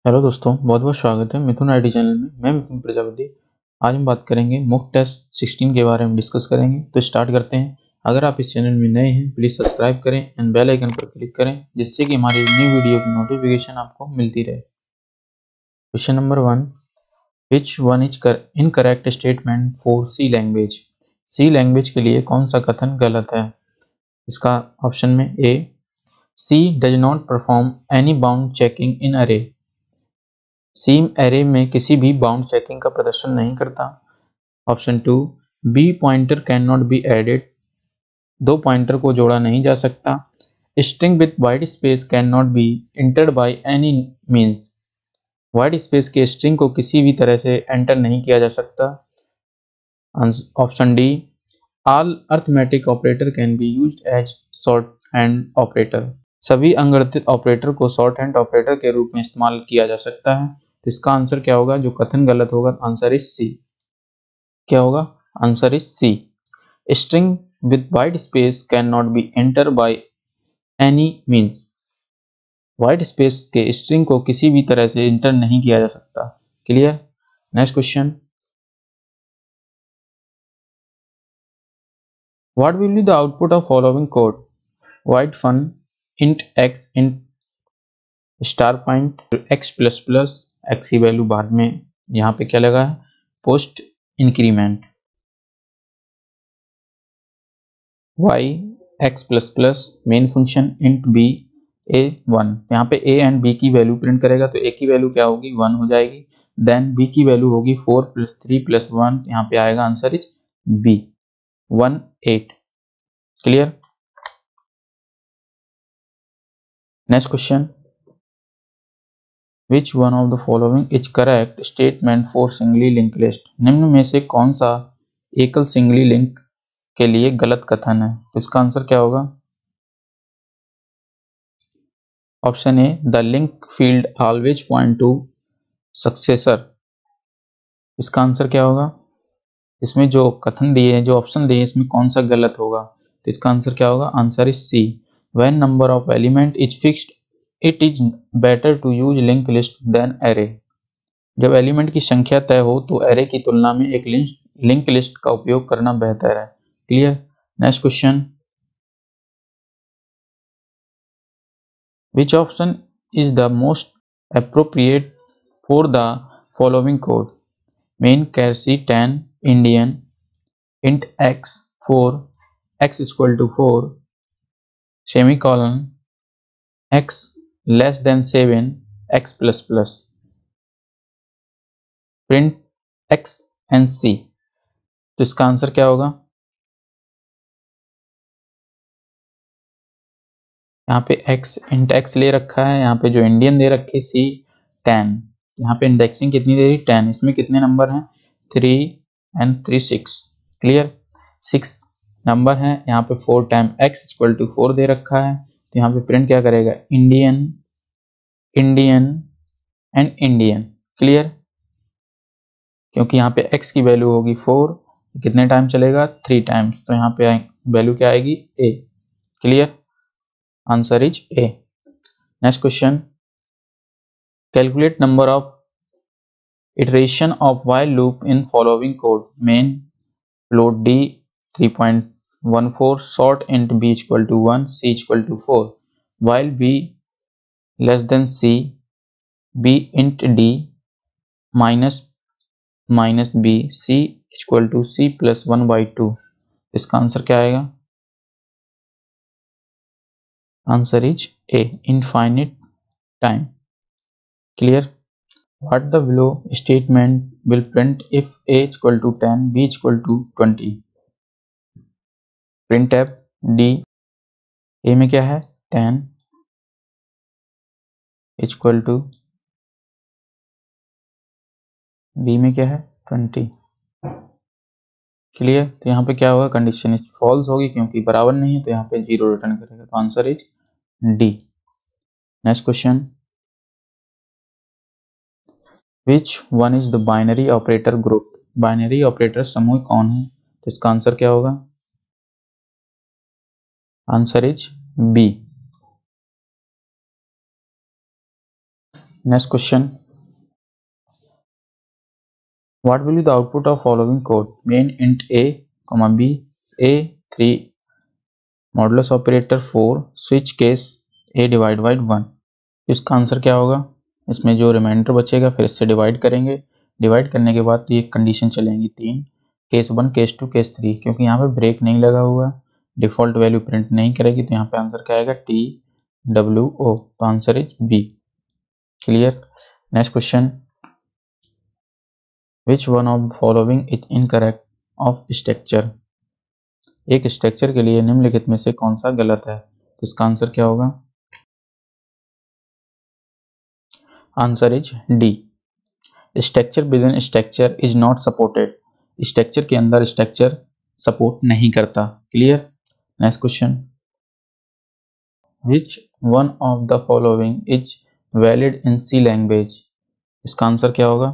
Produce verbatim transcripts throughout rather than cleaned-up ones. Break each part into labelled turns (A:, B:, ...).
A: Hello दोस्तों, बहुत बहुत स्वागत है मिथुन आईटी चैनल में। मैं मिथुन प्रजापति। आज हम बात करेंगे मॉक टेस्ट सोलह के बारे में डिस्कस करेंगे। तो स्टार्ट करते हैं। अगर आप इस चैनल में नए हैं प्लीज़ सब्सक्राइब करें एंड बेल आइकन पर क्लिक करें, जिससे कि हमारी न्यू वीडियो की नोटिफिकेशन आपको मिलती रहे। Question number one, which one is incorrect statement for C language. C language के लिए कौन सा कथन गलत है? इसका ऑप्शन में A, C does not perform any bound checking in array. C array में किसी भी बाउंड चेकिंग का प्रदर्शन नहीं करता। Option two, B pointer can not be added. दो पॉइंटर को जोड़ा नहीं जा सकता। String with white space can not be entered by any means. White space के स्ट्रिंग को किसी भी तरह से एंटर नहीं किया जा सकता। Option D, all arithmetic operator can be used as shorthand operator. सभी अंगरहित ऑपरेटर को शॉर्ट हैंड ऑपरेटर के रूप में इस्तेमाल किया जा सकता है। तो इसका आंसर क्या होगा? जो कथन गलत होगा, आंसर इज सी। क्या होगा? Answer is C. String with white space can not be enter by any means. White space के स्ट्रिंग को किसी भी तरह से एंटर नहीं किया जा सकता। Clear? Next question, what will be the output of following code? Void fun, int X, int star point, X plus plus, X की वैल्यू बाद में यहाँ पे क्या लगा है? Post increment, Y X plus plus, main function int B A one. यहाँ पे ए एंड बी की वैल्यू प्रिंट करेगा तो ए की वैल्यू क्या होगी? वन हो जाएगी। देन बी की वैल्यू होगी four plus three plus one, यहाँ पे आएगा answer is B, one eight. Clear? Next question, which one of the following is correct statement for singly link list. निम्न में से कौन सा एकल सिंगली लिंक के लिए गलत कथन है? तो इसका आंसर क्या होगा? Option A, the link field always point to successor. इसका आंसर क्या होगा? इसमें जो कथन दिए हैं, जो ऑप्शन दिए हैं, इसमें कौन सा गलत होगा? तो इसका आंसर क्या होगा? Answer is C, when number of element is fixed it is better to use link list than array. जब एलिमेंट की संख्या तय हो तो एरे की तुलना में एक लिंक लिस्ट का उपयोग करना बेहतर है। Clear? Next question, which option is the most appropriate for the following code? main char c ten, Indian, int x four, x is equal to four, semicolon, x less than seven, x plus plus, print x and c। तो इसका answer क्या होगा? यहाँ पे x int x ले रखा है, यहाँ पे जो इंडियन दे रखी c टेन, यहाँ पे इंडेक्सिंग कितनी दे रही? टेन। इसमें कितने नंबर हैं? Three and three six. Clear? Six number हैं। यहाँ पे four time x equal to four दे रखा है, तो यहाँ पे प्रिंट क्या करेगा? Indian, Indian and Indian. Clear? क्योंकि यहाँ पे x की वैल्यू होगी फोर, कितने टाइम चलेगा? थ्री टाइम्स, तो यहाँ पे वैल्यू क्या आएगी? a। Clear? Answer is a। Next question, calculate number of iteration of while loop in following code. main float d three point one four, sort int b equal to one, c equal to four, while b less than c, b int d minus minus b, c equal to c plus one by two। इसका answer क्या आएगा? Answer is a, infinite time। Clear? What the below statement will print if a equal to ten, b equal to twenty? printf d, a में क्या है? ten equal to b में क्या है? twenty। Clear? तो यहाँ पे क्या होगा? कंडीशन इज फॉल्स होगी क्योंकि बराबर नहीं है, तो यहाँ पे जीरो रिटर्न करेगा। तो answer is D. Next question, which one is the binary operator group. Binary operator समूह कौन है? तो इसका आंसर क्या होगा? Answer is B. Next question, what will be the output of following code? Main int a, comma b, a three, modulus operator four, switch case a divide by one. इसका answer क्या होगा? इसमें जो reminder बचेगा फिर इससे divide करेंगे, divide करने के बाद ये कंडीशन चलेंगी तीन, case one, case two, case three. क्योंकि यहाँ पे ब्रेक नहीं लगा हुआ है, डिफॉल्ट वैल्यू प्रिंट नहीं करेगी, तो यहाँ पे आंसर क्या आएगा? T W O. तो answer is B. Clear. Next question, which one of following is incorrect of structure? एक स्ट्रक्चर के लिए निम्नलिखित में से कौन सा गलत है? तो इसका आंसर क्या होगा? Answer is D. Structure within structure is not supported. Structure के अंदर स्ट्रक्चर सपोर्ट नहीं करता। Clear. Next question, which one of the following is valid in C language? इसका आंसर क्या होगा?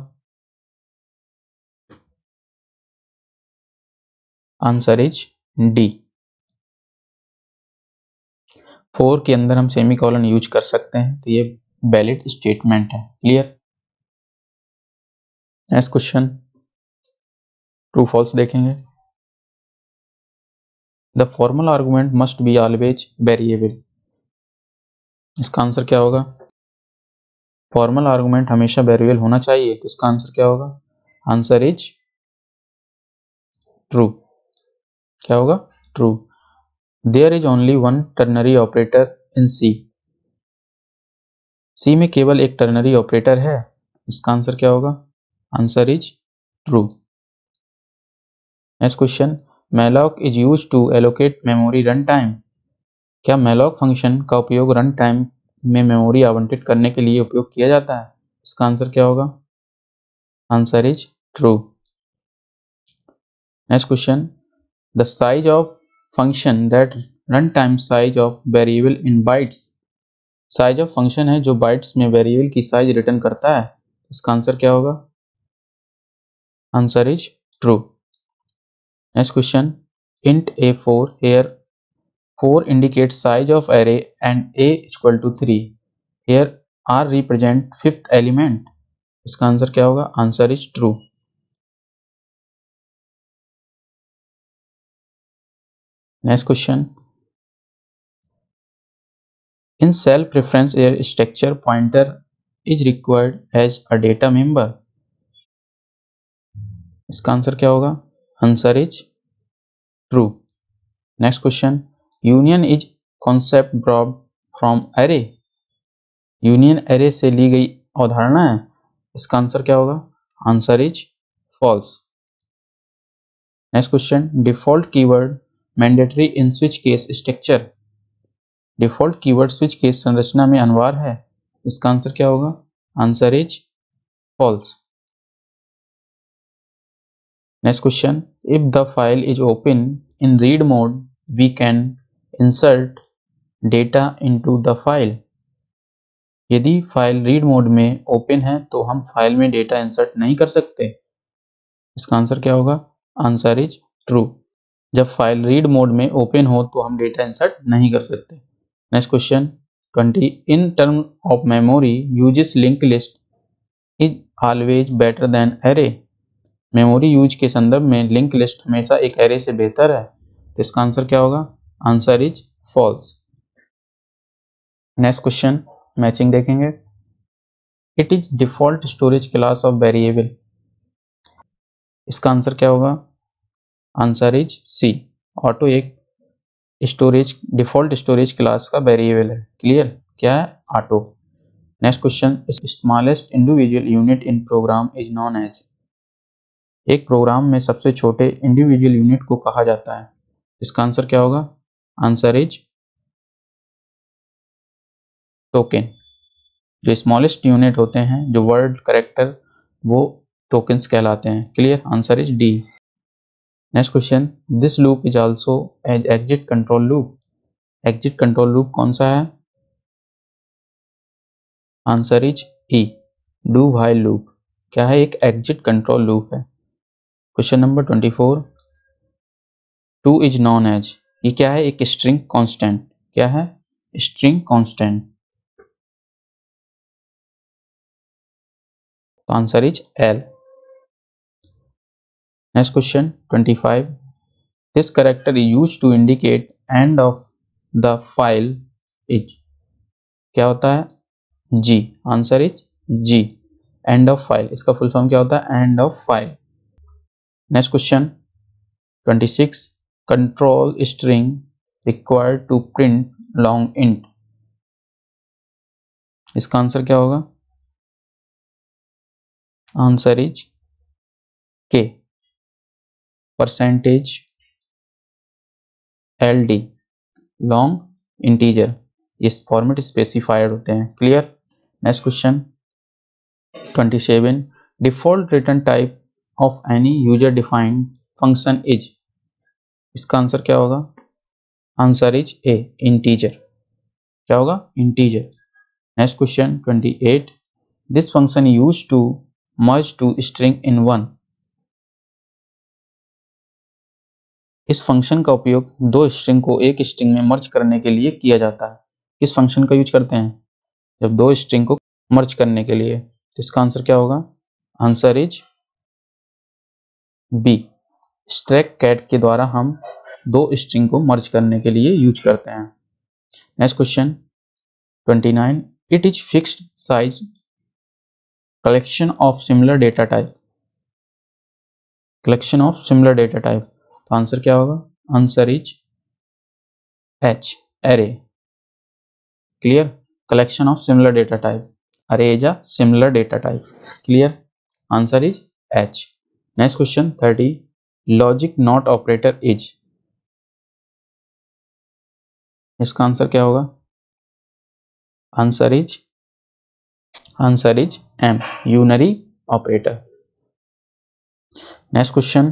A: Answer is D. फोर के अंदर हम सेमी कॉलन यूज कर सकते हैं, तो ये वैलिड स्टेटमेंट है। Clear. Next question, true false देखेंगे। The formal argument must be always variable. इसका आंसर क्या होगा? फॉर्मल आर्गुमेंट हमेशा वेरिएबल होना चाहिए, तो इसका आंसर क्या होगा? Answer is true. क्या होगा? True. There is only one ternary operator in C. C में केवल एक टर्नरी ऑपरेटर है, इसका आंसर क्या होगा? Answer is true. Next question, malloc is use to allocate memory run time. क्या मैलॉक फंक्शन का उपयोग रन टाइम में मेमोरी आवंटित करने के लिए उपयोग किया जाता है? इसका आंसर क्या होगा? Answer is true. Next question, the size of function that run time size of variable in bytes. Size of function है जो बाइट्स में वेरिएबल की साइज रिटर्न करता है, इसका आंसर क्या होगा? Answer is true. Next question, int a four, here four indicates size of array and a equal to three, here r represent fifth element, इसका आंसर क्या होगा? Answer is true. Next question, in self referential structure pointer is required as a data member, इसका answer क्या होगा? Answer is true. Next question, union is concept brought from array. Union array से ली गई अवधारणा है, इसका answer क्या होगा? Answer is false. Next question, default keyword mandatory in switch case structure. Default keyword switch case संरचना में अनिवार्य है, इसका आंसर क्या होगा? Answer is false. Next question, if the file is open in read mode we can insert data into the file. यदि file read mode में open है तो हम फाइल में डेटा इंसर्ट नहीं कर सकते, इसका आंसर क्या होगा? Answer is true. जब फाइल रीड मोड में ओपन हो तो हम डेटा इंसर्ट नहीं कर सकते। Next question, twenty, in term of memory uses link list is always better than array. Memory use के संदर्भ में लिंक लिस्ट हमेशा एक एरे से बेहतर है, तो इसका आंसर क्या होगा? Answer is false. Next question, matching देखेंगे। It is default storage class of variable, इसका आंसर क्या होगा? Answer is C. ऑटो एक स्टोरेज डिफॉल्ट स्टोरेज क्लास का वेरिएबल है। क्लियर। क्या है? Auto. Next question, smallest individual unit in program is known as. एक प्रोग्राम में सबसे छोटे इंडिविजुअल यूनिट को कहा जाता है, इसका आंसर क्या होगा? Answer is token. जो स्मॉलेस्ट यूनिट होते हैं, जो वर्ड करेक्टर, वो टोकन्स कहलाते हैं। Clear. Answer is D. Next question, this loop is also as exit control loop. Exit control loop कौन सा है? Answer is E, do while loop. क्या है? एक एग्जिट कंट्रोल लूप है। Question number twenty four, two is known as, ये क्या है? एक स्ट्रिंग कांस्टेंट। क्या है? String constant. तो answer is L. Next question twenty five, this character is use to indicate end of the file is, क्या होता है? G, answer is G, end of file. इसका फुल फॉर्म क्या होता है? End of file. Next question twenty six, control string required to print long int, इसका answer क्या होगा? Answer is K, percentage L D, long integer, इस format specified होते हैं। Clear. Next question twenty seven, default return type of any user defined function is, इसका answer क्या होगा? Answer is A, integer. क्या होगा? Integer. Next question twenty eight, this function use to merge two string in one, इस function का उपयोग दो string को एक स्ट्रिंग में मर्ज करने के लिए किया जाता है। किस फंक्शन का यूज करते हैं? जब दो स्ट्रिंग को मर्ज करने के लिए। तो इसका आंसर क्या होगा? Answer is B, strcat के द्वारा हम दो स्ट्रिंग को मर्ज करने के लिए यूज करते हैं। Next question twenty nine, it is fixed size collection of similar data type, collection of similar data type, तो आंसर क्या होगा? Answer is H, array. Clear. Collection of similar data type, array is a similar data type. Clear. Answer is H. Next question thirty, logic not operator is, इसका answer क्या होगा? Answer is answer is M, unary operator. Next question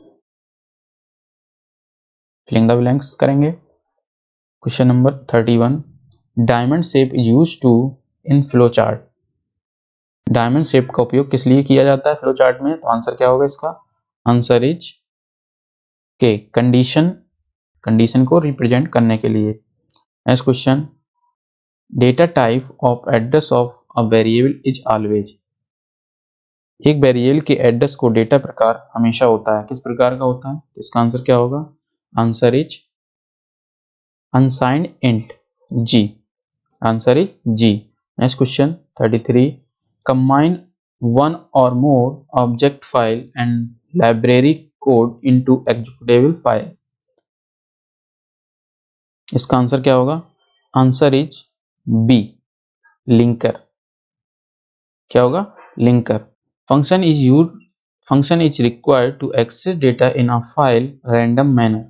A: filling the blanks करेंगे। Question number thirty one, diamond shape is use to in flow chart, diamond shape का उपयोग किस लिए किया जाता है फ्लो चार्ट में? तो आंसर क्या होगा इसका? Answer is K, condition, condition को रिप्रेजेंट करने के लिए। Next question, data type of address of a variable is always, एक वेरिएबल के एड्रेस को डेटा प्रकार हमेशा होता है, किस प्रकार का होता है? तो इसका आंसर क्या होगा? Answer is unsigned int, G, answer is G. Next question thirty three, combine one और more object file and library code into executable file, इसका आंसर क्या होगा? Answer is B, linker. क्या होगा? Linker. Function is use function is required to access data in a file random manner,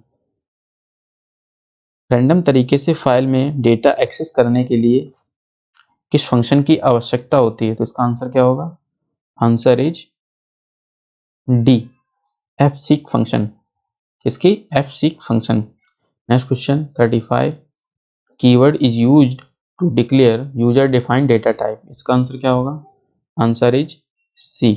A: random तरीके से file में data access करने के लिए किस फंक्शन की आवश्यकता होती है? तो इसका आंसर क्या होगा? Answer is D, F seek function. किसकी? F seek function. Next question thirty five, keyword is used to declare user defined data type, इसका आंसर क्या होगा? Answer is C,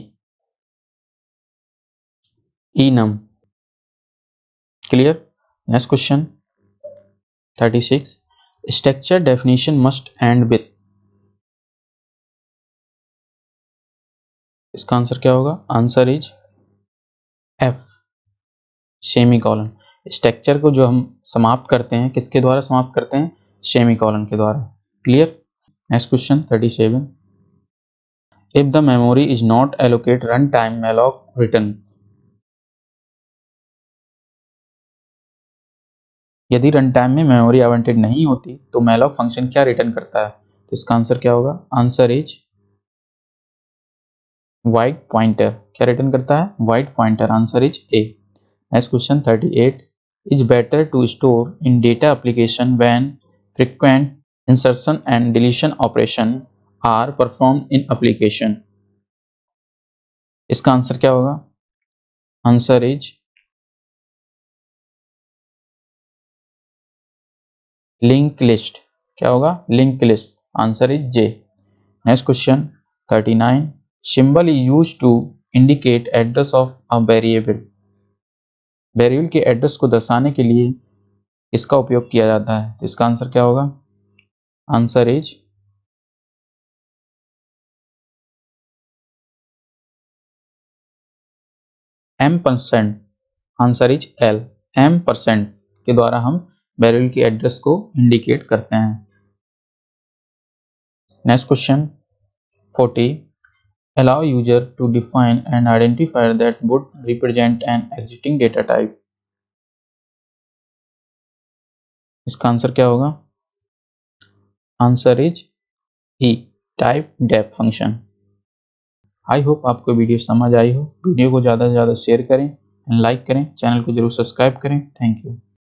A: enum। Clear. Next question thirty six, structure definition must end with, इसका answer क्या होगा? Answer is F, semicolon. Structure को जो हम समाप्त करते हैं किसके द्वारा समाप्त करते हैं? सेमीकोलन के द्वारा। Clear. Next question thirty seven, if the memory is not allocate run time malloc return, यदि रन टाइम में मेमोरी आवंटित नहीं होती तो मैलॉक फंक्शन क्या रिटर्न करता है? तो इसका आंसर क्या होगा? Answer is void pointer. क्या रिटर्न करता है? Void pointer. Answer is A. Next question thirty eight, is better to store in data application when frequent insertion and deletion operation are perform in application, इसका answer क्या होगा? Answer is link list. क्या होगा? Link list. Answer is J. Next question thirty nine, symbol is use to indicate address of a variable, variable के address को दर्शाने के लिए इसका उपयोग किया जाता है, तो इसका आंसर क्या होगा? Answer is m percent, answer is L, m percent के द्वारा हम वेरिएबल की एड्रेस को इंडिकेट करते हैं। Next question forty, allow user to define an identifier that would represent an exiting data type। इसका आंसर क्या होगा? Answer is E, type def function. I hope आपको वीडियो समझ आई हो। वीडियो को ज़्यादा से ज़्यादा शेयर करें, लाइक करें, चैनल को जरूर सब्सक्राइब करें। Thank you.